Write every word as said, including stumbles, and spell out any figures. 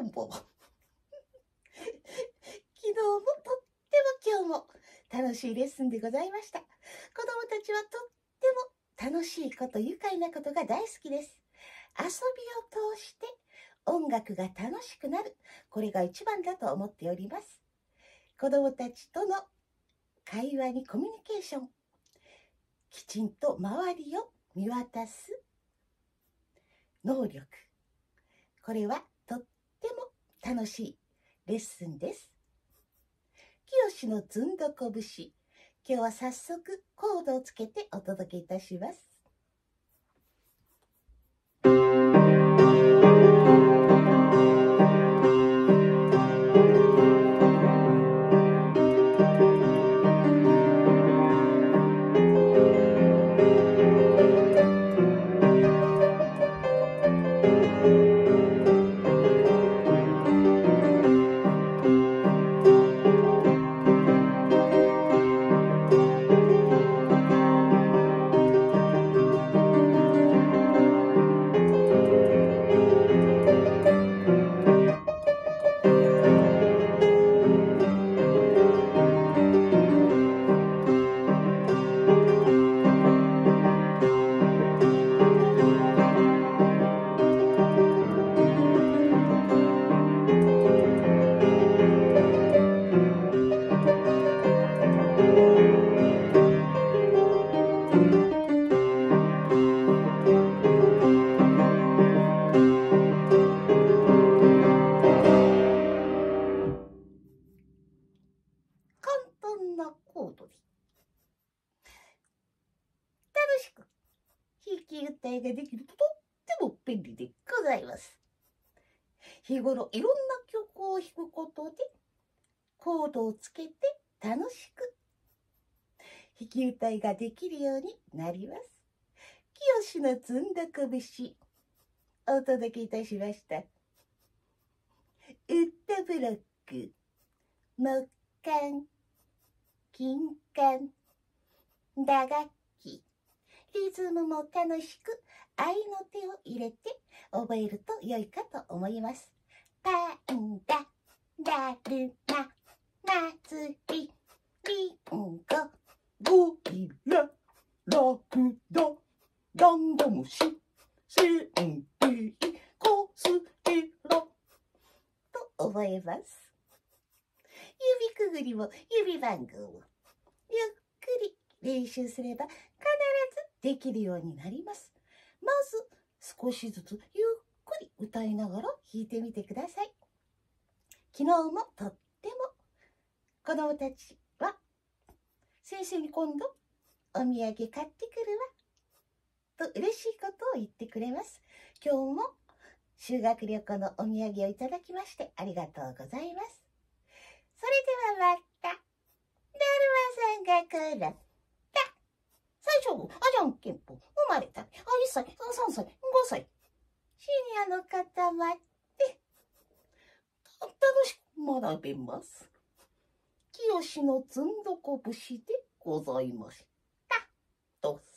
んばんは。昨日もとっても今日も楽しいレッスンでございました。子供たちはとっても楽しいこと、愉快なことが大好きです。遊びを通して音楽が楽しくなる。これが一番だと思っております。子供たちとの会話にコミュニケーション。きちんと周りを見渡す能力。これはとっても楽しいレッスンです。清のずんどこ節。今日は早速コードをつけてお届けいたします。コードで楽しく弾き歌いができるととっても便利でございます。日頃いろんな曲を弾くことでコードをつけて楽しく弾き歌いができるようになります。清のずんどこ節お届けいたしました。ウッドブロック、木管、金管、打楽器、リズムも楽しく合いの手を入れて覚えると良いかと思います。パンダ、だるま、祭り、リンゴ、ゴリラ、ラクダ、ダンゴムシ、センペイ、コステラと覚えます。指くぐりも指番号をゆっくり練習すれば必ずできるようになります。まず少しずつゆっくり歌いながら弾いてみてください。昨日もとっても子供たちは先生に今度お土産買ってくるわと嬉しいことを言ってくれます。今日も修学旅行のお土産をいただきましてありがとうございます。それではまた。だるまさんが来る。最初はあじゃんけんぽん、生まれたあいっさい、さんさい、ごさい。シニアの方まで楽しく学べます。清のずんどこ節でございました。どうぞ。